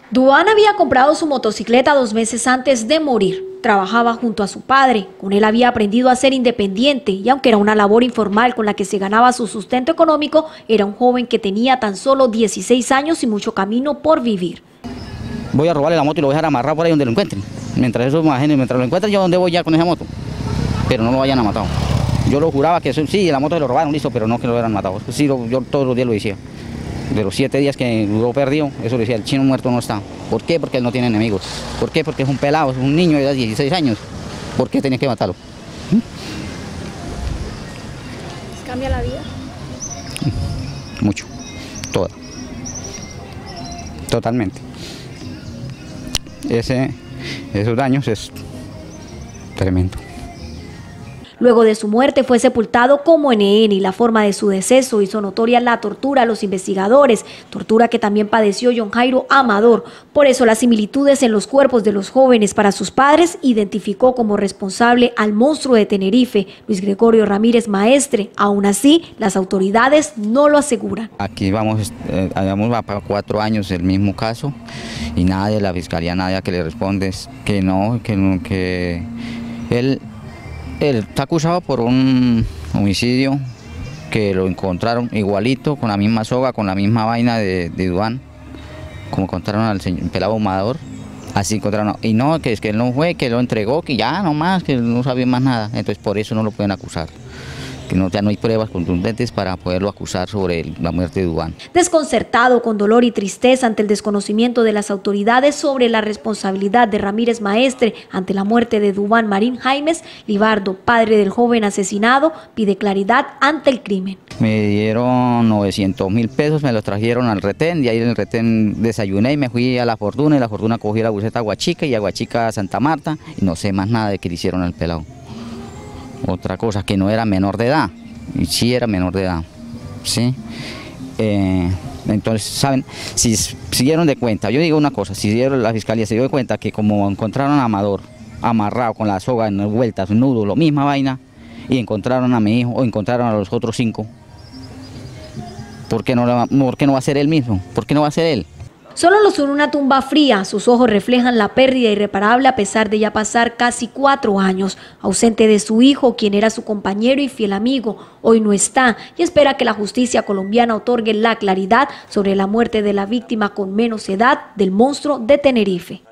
Duván había comprado su motocicleta 2 meses antes de morir. Trabajaba junto a su padre. Con él había aprendido a ser independiente y aunque era una labor informal con la que se ganaba su sustento económico, era un joven que tenía tan solo 16 años y mucho camino por vivir. Voy a robarle la moto y lo voy a dejar amarrado por ahí donde lo encuentren. Mientras lo encuentren, yo donde voy ya con esa moto. Pero no lo vayan a matar. Yo lo juraba que sí, la moto se lo robaron, listo, pero no que lo hubieran matado. Sí, yo todos los días lo decía. De los 7 días que duró perdido, eso le decía, el chino muerto no está. ¿Por qué? Porque él no tiene enemigos. ¿Por qué? Porque es un pelado, es un niño de 16 años. ¿Por qué tenía que matarlo? ¿Cambia la vida? Mucho, toda. Totalmente. Esos daños es tremendo. Luego de su muerte fue sepultado como NN y la forma de su deceso hizo notoria la tortura a los investigadores, tortura que también padeció John Jairo Amador. Por eso las similitudes en los cuerpos de los jóvenes para sus padres identificó como responsable al monstruo de Tenerife, Luis Gregorio Ramírez Maestre. Aún así, las autoridades no lo aseguran. Aquí vamos para 4 años el mismo caso y nada de la fiscalía, nada que le responde, que él está acusado por un homicidio que lo encontraron igualito, con la misma soga, con la misma vaina de Duván, como encontraron al pelado Amador, así encontraron, y no, que es que él no fue, que lo entregó, que ya no más, que no sabía más nada, entonces por eso no lo pueden acusar. Que ya no hay pruebas contundentes para poderlo acusar sobre la muerte de Duván. Desconcertado, con dolor y tristeza ante el desconocimiento de las autoridades sobre la responsabilidad de Ramírez Maestre ante la muerte de Duván Marín Jaimes, Libardo, padre del joven asesinado, pide claridad ante el crimen. Me dieron 900.000 pesos, me los trajeron al retén, y ahí en el retén desayuné y me fui a La Fortuna, y La Fortuna cogí la buseta a Aguachica y Aguachica a Santa Marta, y no sé más nada de qué le hicieron al pelado. Otra cosa, que no era menor de edad, y sí era menor de edad, ¿sí? Entonces, ¿saben? Si dieron de cuenta, yo digo una cosa, si la fiscalía se dio de cuenta que como encontraron a Amador amarrado con la soga en vueltas, nudo, la misma vaina, y encontraron a mi hijo o encontraron a los otros 5, ¿por qué no va a ser él mismo? ¿Por qué no va a ser él? Solo los une una tumba fría, sus ojos reflejan la pérdida irreparable a pesar de ya pasar casi 4 años. Ausente de su hijo, quien era su compañero y fiel amigo, hoy no está y espera que la justicia colombiana otorgue la claridad sobre la muerte de la víctima con menos edad del monstruo de Tenerife.